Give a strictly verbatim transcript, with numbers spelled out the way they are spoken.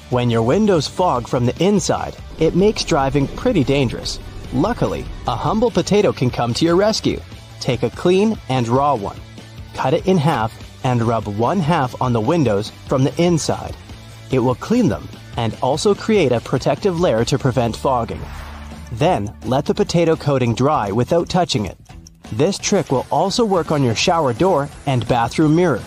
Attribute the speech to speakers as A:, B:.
A: When your windows fog from the inside, it makes driving pretty dangerous. Luckily, a humble potato can come to your rescue. Take a clean and raw one, cut it in half, and rub one half on the windows from the inside. It will clean them and also create a protective layer to prevent fogging. Then, let the potato coating dry without touching it. This trick will also work on your shower door and bathroom mirror.